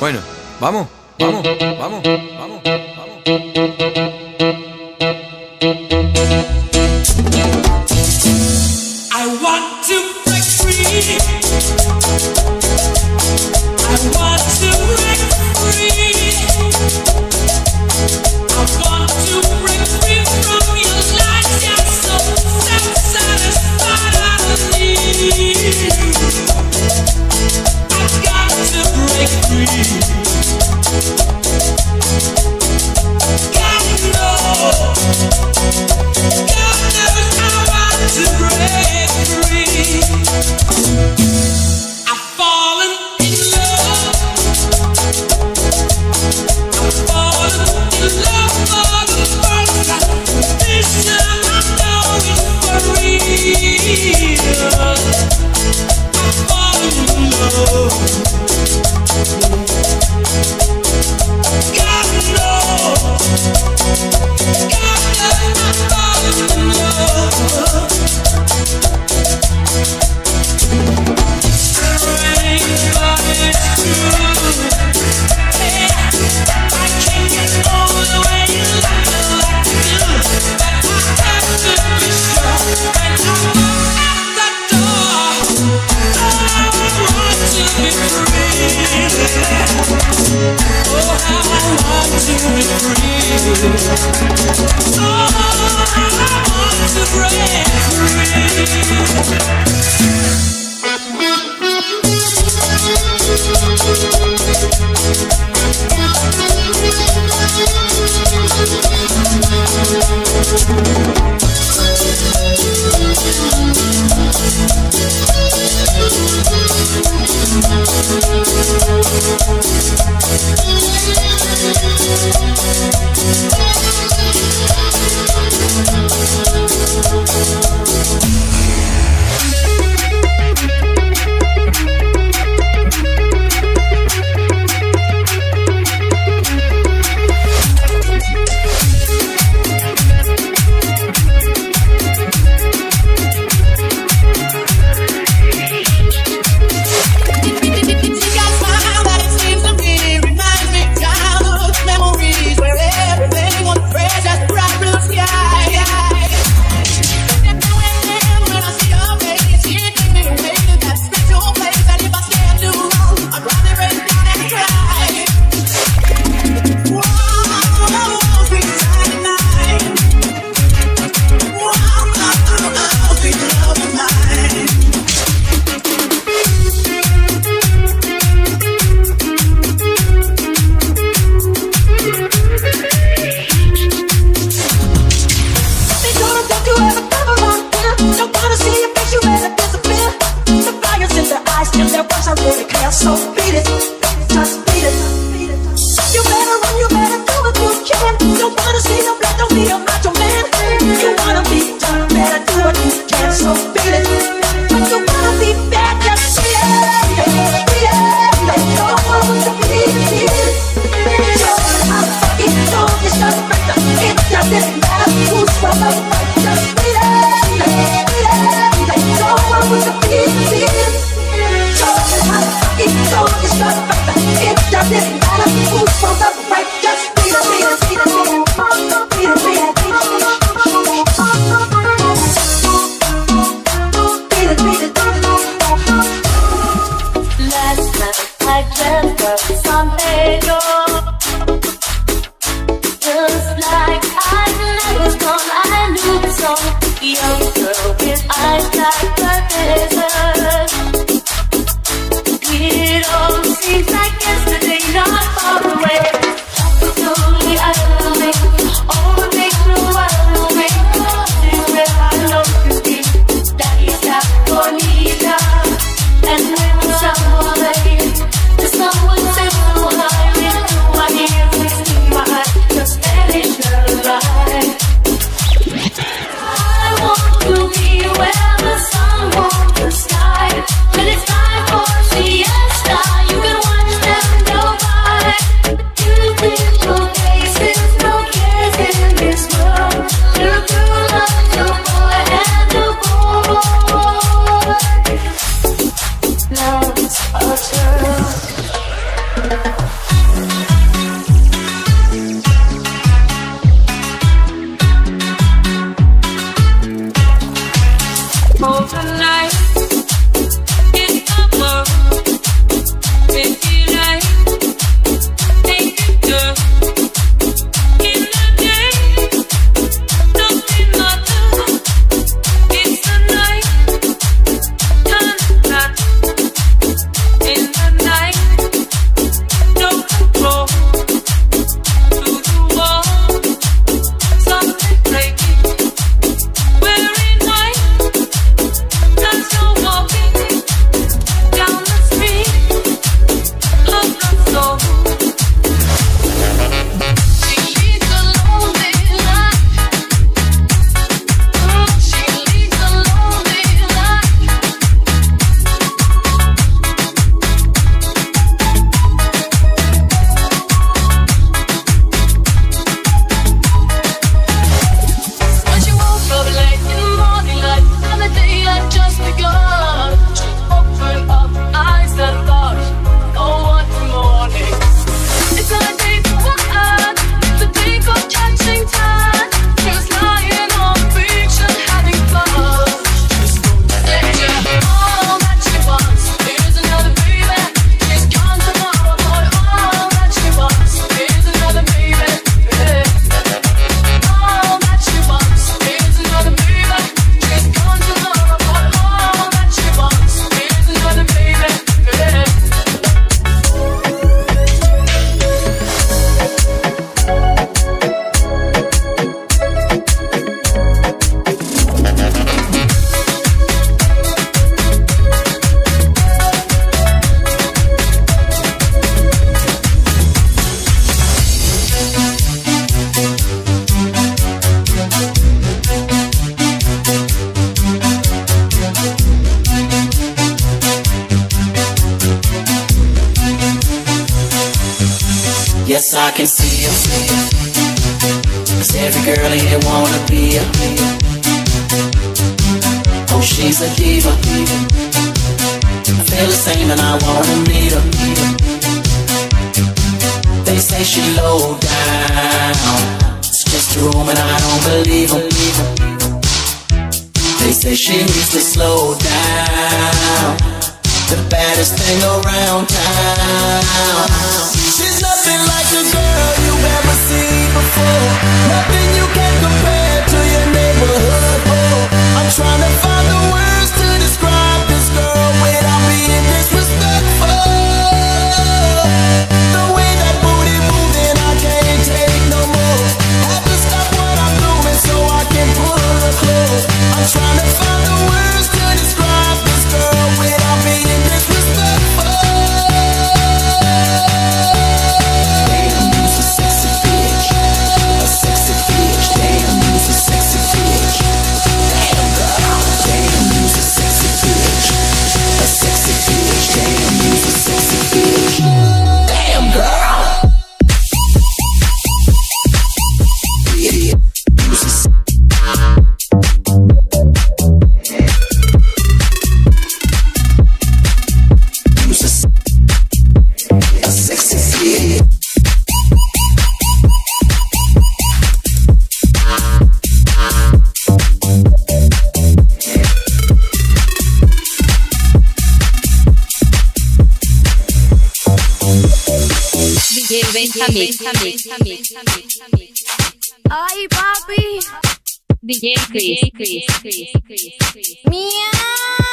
Bueno, vamos, vamos, vamos, vamos, vamos. I want to break free. I want to break free. I want to break free from your lies. You're so self-satisfied. I need you. I've got to break free. God knows I want to break free. I've fallen in love. I've fallen in love for the first time. This time I know it's for real. I've fallen in love. God knows I've fallen in love. Strange, but it's true. Yeah, I can't get over the way you like to do. But I have to be sure when I walk out the door. I want to be free. Oh, how I want to be free. Oh, I want to break free. Now it's our turn. Yes, I can see her. 'Cause every girl in here wanna be her. Oh, she's a diva. I feel the same and I wanna meet her. They say she low down. It's just a room and I don't believe them. They say she needs to slow down. The baddest thing around town. She's nothing like the girl you've ever seen before. Nothing you can compare to your neighborhood. Oh, I'm trying to find the words to describe this girl without being disrespectful. The way that booty moving, I can't take no more. Have to stop what I'm doing so I can pull her close. I'm trying to find the words to describe this girl without being disrespectful. Damn, you's a sexy bitch. A sexy bitch. Damn, you's a sexy bitch. Damn, girl. Damn, you's a sexy bitch. A sexy bitch. Damn, you's a sexy bitch. Damn, girl. Ay, papi. DJ Chris. Miau.